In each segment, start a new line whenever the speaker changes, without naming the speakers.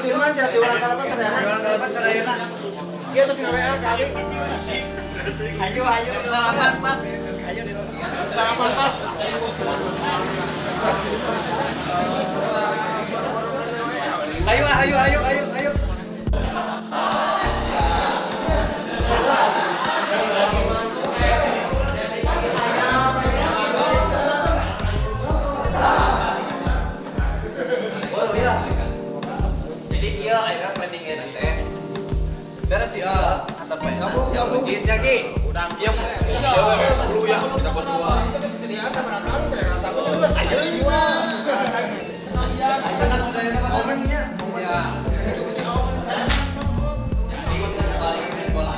Sudirman jadi orang kalapan sadayana. Orang kalapan sadayana. Iya terus ngawe kami. Ayo sarapan pas. Sarapan pas. Ayo.
Jadi dia akhirnya pendingin nanti. Beres dia kata Pak siap ujinya Ki. Udah. Iya, dulu ya kita berdua.
Kita kesediaan barangkali tidak tahu. Ayo.
Karena sudah ada momennya. Ya. Jadi balikin bola.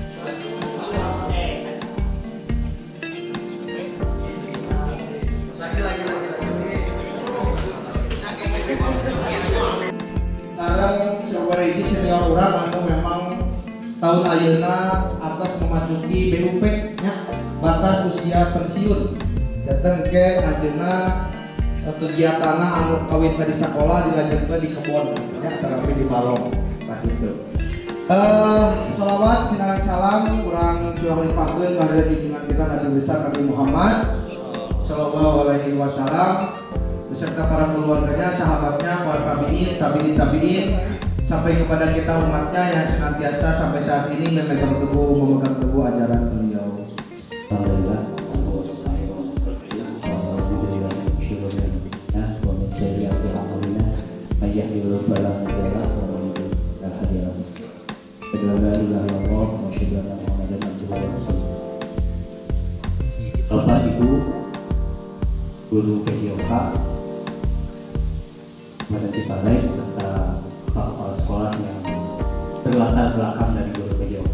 Sekarang sebagai senior orang anu memang tahun ayeuna atas memasuki BUP nya batas usia pensiun. Datang ke ayeuna kegiatan anu kawin tadi sekolah dilanjutkan di kebun ya terapi di balong tah itu. Salawat sinarang salam urang curah limpahkeun ka junjungan kita Nabi besar Nabi Muhammad sallallahu alaihi wasallam beserta para keluarganya, sahabatnya, para tabiin sampai kepada kita umatnya yang senantiasa sampai saat ini memegang teguh ajaran beliau.
Alhamdulillah. Bapak Ibu guru PJOK Badan Cipalek serta Pak Kepala Sekolah yang berlatar belakang dari guru PJOK,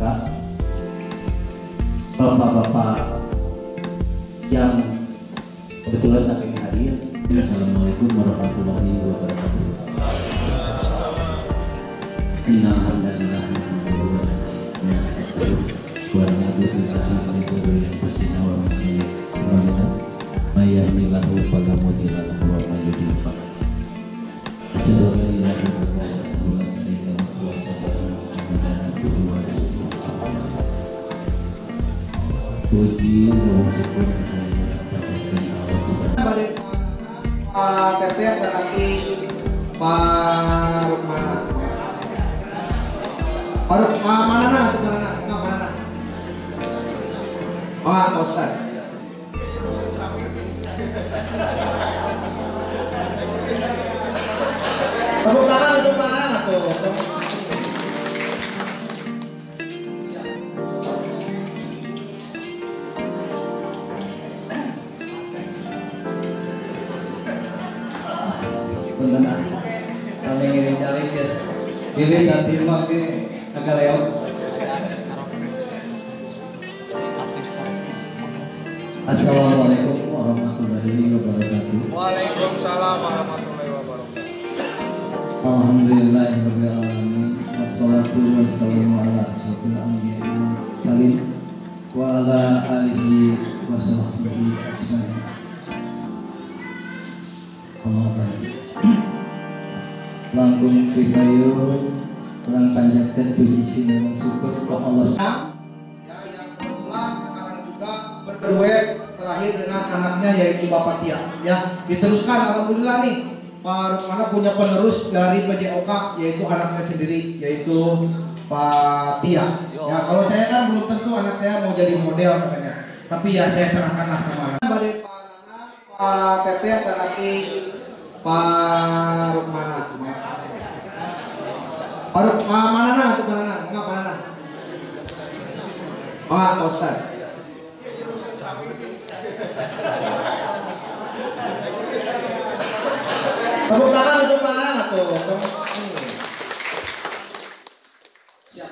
bapak-bapak yang kebetulan saat ini hadir. Assalamualaikum warahmatullahi wabarakatuh. Innal hamdalillah wa na'udzu may yahdihillahu fala mudilla lahu wa may yudlil fala hadiya lahu. Asyhadu an la ilaha illallah wa asyhadu anna Muhammadan abduhu wa rasuluh. Puji wa syukur
Pak Teteh dan nanti Pak Rukmana. Mana? Pak Ustaz. Tepuk tangan untuk mana tuh?
Benar. Kami ngirim caleg ya. Pilih dan terima ke agak lewat. Assalamualaikum warahmatullahi wabarakatuh.
Waalaikumsalam warahmatullahi wabarakatuh.
Alhamdulillahirabbil alamin. Wassalatu wassalamu ala asyrofil anbiya'i wal mursalin wa ala alihi wa sahbihi ajmain. Langkung prihayu kurang panjatkan puji syukur ke Allah.
Ya, yang kebetulan sekarang juga berduet terakhir dengan anaknya yaitu Bapak Tia. Ya, diteruskan alhamdulillah nih. Pak Rukmana punya penerus dari PJOK yaitu anaknya sendiri yaitu Pak Tia. Ya, kalau saya kan belum tentu anak saya mau jadi model katanya. Tapi ya saya serahkanlah sama anak. Dari Pak Nana, Pak Teteh dan nanti Pak Rukmana. Mana? Enggak mana? Pak Ustaz. Tepuk tangan untuk mana tuh? Siap.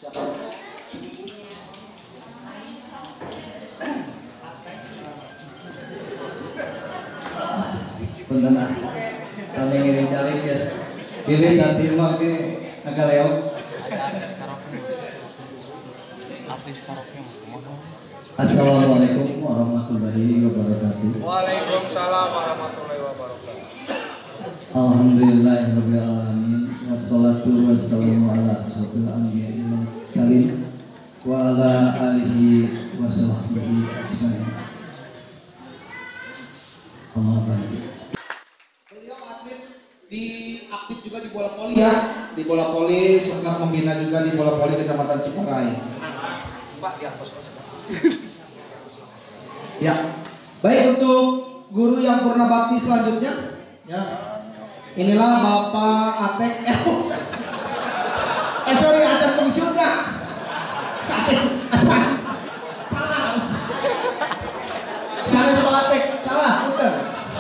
Benar. Kami ngirim caleg ya. Pilih dan terima ke agak lewat.
Artis karaoke mah.
Assalamualaikum warahmatullahi wabarakatuh.
Waalaikumsalam warahmatullahi wabarakatuh.
Alhamdulillahirabbil alamin. wassalatu wassalamu ala asyrofil anbiya'i wal mursalin wa ala alihi wa sahbihi ajmain.
Beliau atlet aktif juga di bola voli ya, di bola voli, sempat membina juga di bola voli Kecamatan Ciparai. Pak di atas. Ya, baik untuk guru yang purna bakti selanjutnya, ya. Inilah Bapak Atek. Sorry, Atek pensiunnya. Atek, salah. Salah Pak Atek, salah, bukan.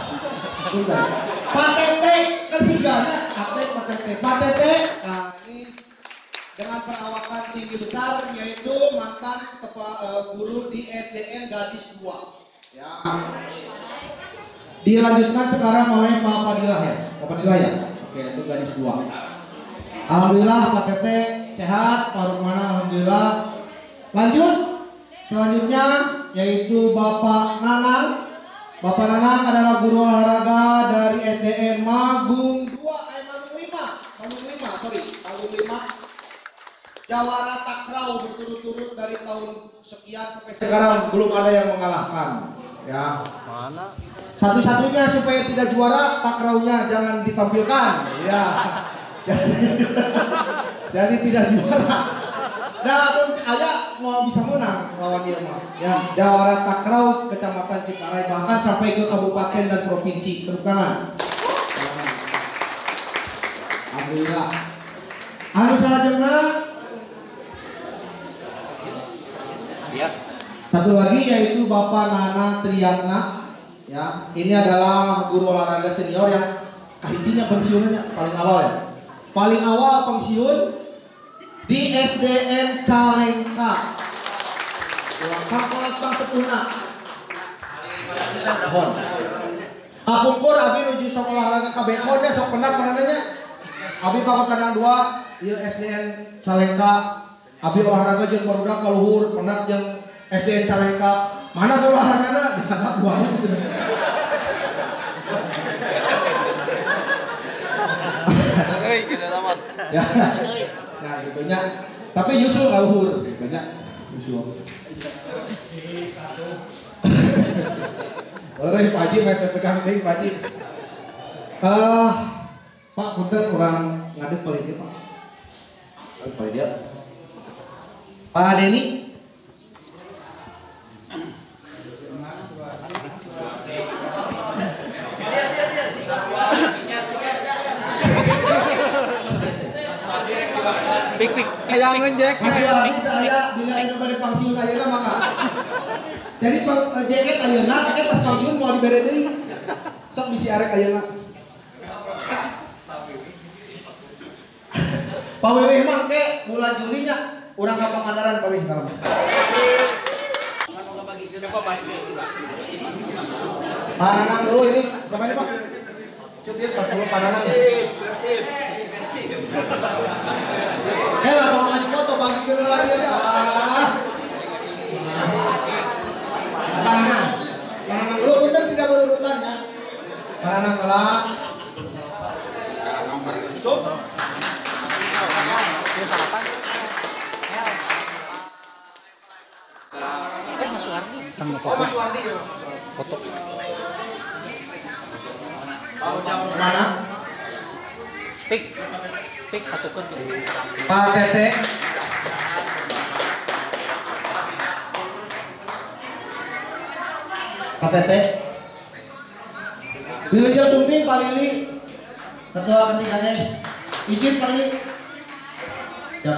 Pak Tete ketiganya, Atek Pak Tete. Pak Tete, nah ini dengan perawakan tinggi besar, yaitu mantan guru di SDN Gadis 2. Ya. Dilanjutkan sekarang oleh Pak Fadilah ya. Pak Fadilah ya. Oke, itu Gadis 2. Alhamdulillah Pak Tete sehat, Pak Rukmana alhamdulillah. Lanjut. Selanjutnya yaitu Bapak Nanang. Bapak Nanang adalah guru olahraga dari SDN Magung 5, Magung 5. Jawara takraw berturut-turut dari tahun sekian sampai sekarang belum ada yang mengalahkan. Ya. Mana? Satu-satunya supaya tidak juara takrawnya jangan ditampilkan. Ya. Jadi tidak juara. Nah, ayah mau bisa menang lawan dia mah. Ya, Jawara takraw Kecamatan Ciparai bahkan sampai ke kabupaten dan provinsi. Tepuk tangan. Alhamdulillah. Anu salajengna ya. Satu lagi yaitu Bapak Nana Triyatna. Ya, ini adalah guru olahraga senior yang akhirnya pensiunnya paling awal ya. Paling awal pensiun di SDN Calengka. Sekolah Bang Sepuna. Kapungkur abi nuju sekolah olahraga KBK nya sok penanya. Abi Pakota 2 ieu SDN Calengka. Abi olahraga jeung barudak ka luhur, pendak jeung SDN Calengka. Mana tuh olahragana? Dianggap buahnya gitu.
Hei, kita tamat.
Ya. Nah, gitu nya. Tapi nyusul ka luhur, gitu nya. Nyusul. Oleh Pak Haji mete tegang teh Pak Haji. Pak punten urang ngadeg balik dia, Pak. Balik dia. Pak Deni.
Pik kayangan Jack.
Masih lagi aya bila itu bade pensiun ayeuna mangga. Jadi jaket ayeuna pakai pas pensiun mau dibere deui. Sok bisi arek ayeuna. Pak Wewe mah ke bulan Juli nya urang ka Pangandaran Pak Wewe sekarang. Pak Nanang dulu ini, berapa ini Pak? Cupir 40 Pak Nanang ya? Lah kalau ngajak foto bagi kira lagi aja. Pak Nanang dulu punten tidak berurutan ya. Pak Nanang telah. Cup.
Mas Wardi.
Oh, Mas Wardi ya.
Foto.
Mana?
Pik satukan.
Pak Tete. Pak Tete. Wilujeng Sumping Pak Lili. Ketua ketiganya. Izin Pak Lili. Ya.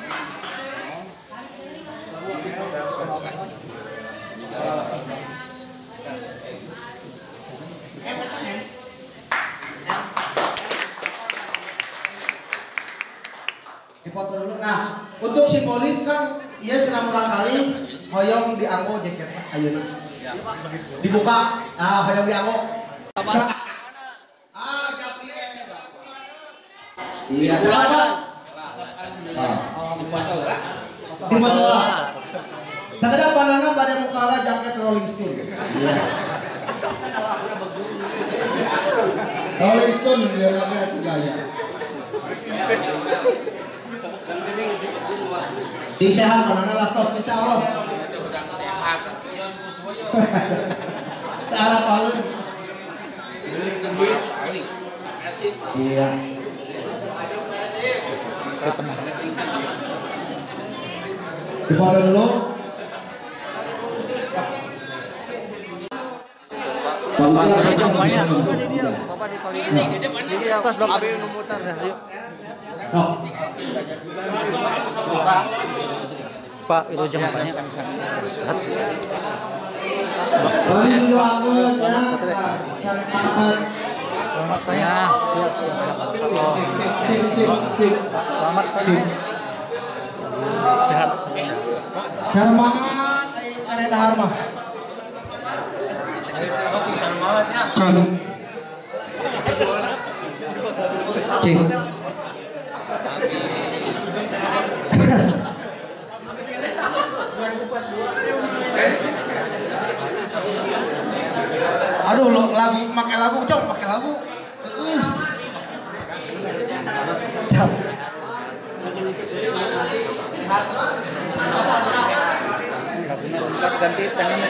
Dipoto dulu. Nah, untuk simbolis kan ia senang orang kali hoyong dianggo jaket ayeuna. Dibuka. Ah, hoyong dianggo. Japri iya, siapa? Di Motora. Sakada pandangan pada muka jaket Rolling Stone. Iya. Rolling Stone dia lagi gaya. Di sehat mana lah tos insya Allah.
Udang sehat.
Arab paling. Iya. Dibawa dulu.
Bapak dari jangkanya. Bapak di paling. Ini atas dong. Abi numutan ya. Ayo. Pak itu jangkanya.
Paling dulu aku ya.
Selamat Pak ya. Siap. Selamat Pak. Sehat.
Selamat karena harma. Aduh, lagu pakai lagu, cok, pakai lagu.
Ganti tangannya.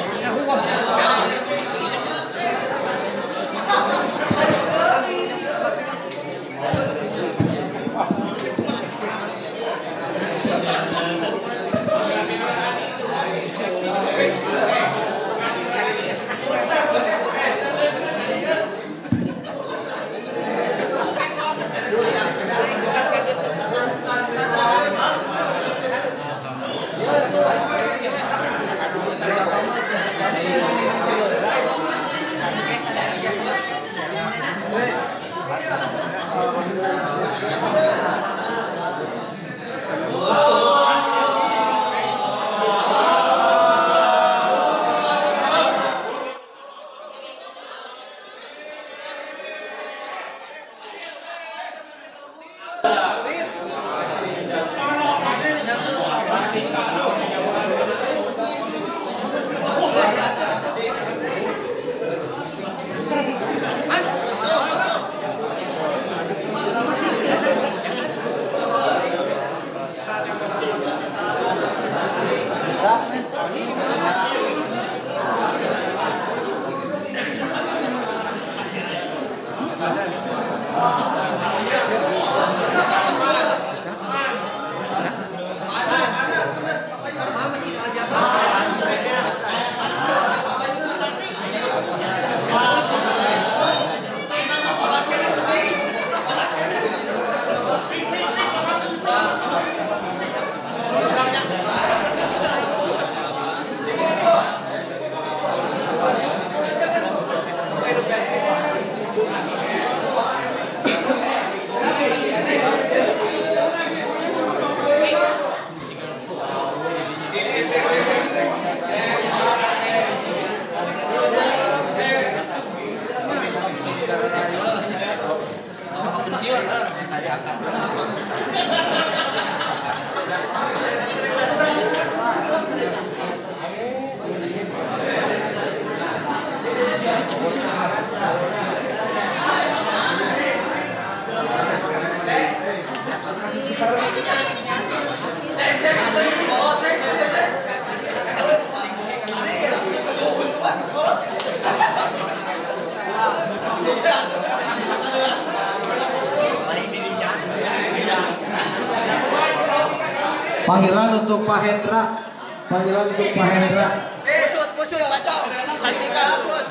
Panggilan untuk Pak Hendra. Panggilan untuk Pak Hendra.
Kusut, baca. Santika kusut.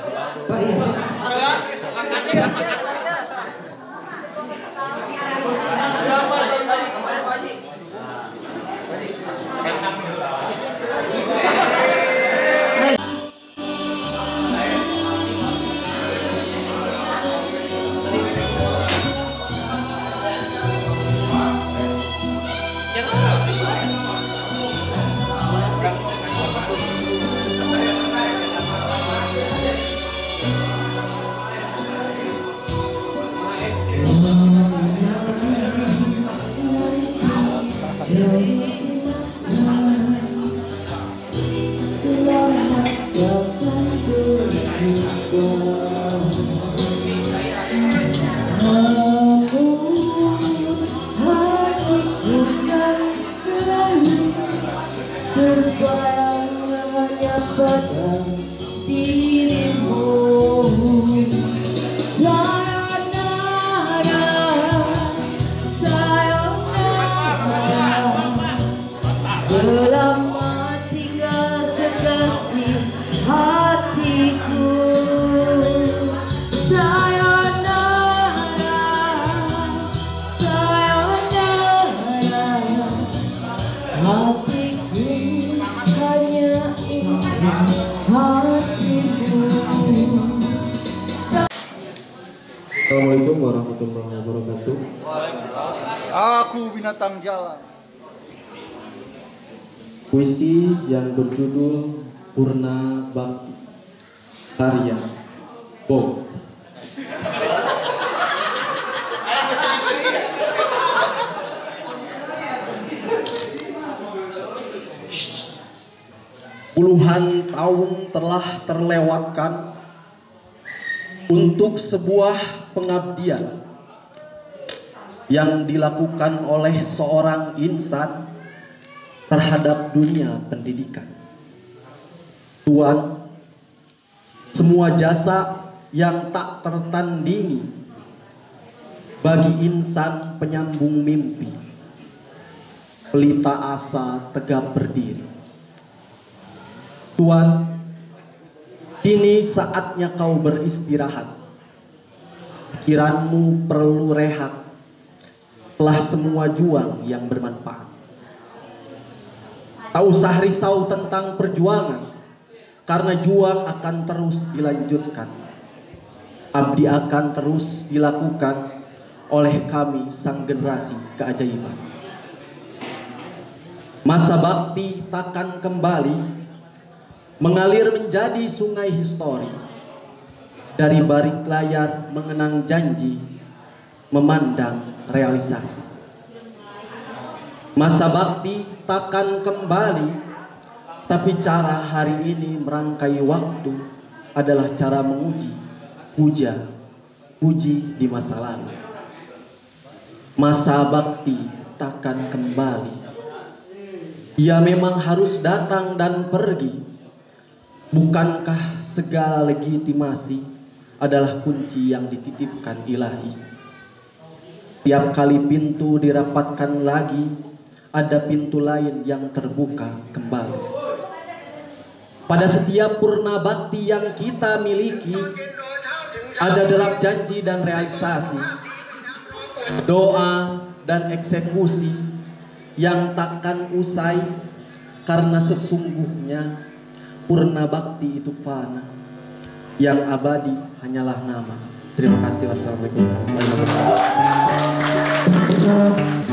Terus, makannya kan makan.
Aku
Assalamualaikum warahmatullahi wabarakatuh.
Aku binatang jalan.
Puisi yang berjudul Purna Bakti, karya Bob. Puluhan tahun telah terlewatkan untuk sebuah pengabdian yang dilakukan oleh seorang insan terhadap dunia pendidikan. Tuan, semua jasa yang tak tertandingi bagi insan penyambung mimpi, pelita asa tegap berdiri. Tuan, kini saatnya kau beristirahat. Pikiranmu perlu rehat setelah semua juang yang bermanfaat. Tak usah risau tentang perjuangan, karena juang akan terus dilanjutkan. Abdi akan terus dilakukan oleh kami sang generasi keajaiban. Masa bakti takkan kembali mengalir menjadi sungai histori. Dari balik layar mengenang janji, memandang realisasi. Masa bakti takkan kembali, tapi cara hari ini merangkai waktu adalah cara menguji, puji di masa lalu. Masa bakti takkan kembali. Ia memang harus datang dan pergi. Bukankah segala legitimasi adalah kunci yang dititipkan ilahi? Setiap kali pintu dirapatkan lagi, ada pintu lain yang terbuka kembali. Pada setiap purna bakti yang kita miliki, ada derap janji dan realisasi, doa dan eksekusi yang takkan usai, karena sesungguhnya purna bakti itu fana, yang abadi hanyalah nama. Terima kasih. Wassalamualaikum warahmatullahi wabarakatuh.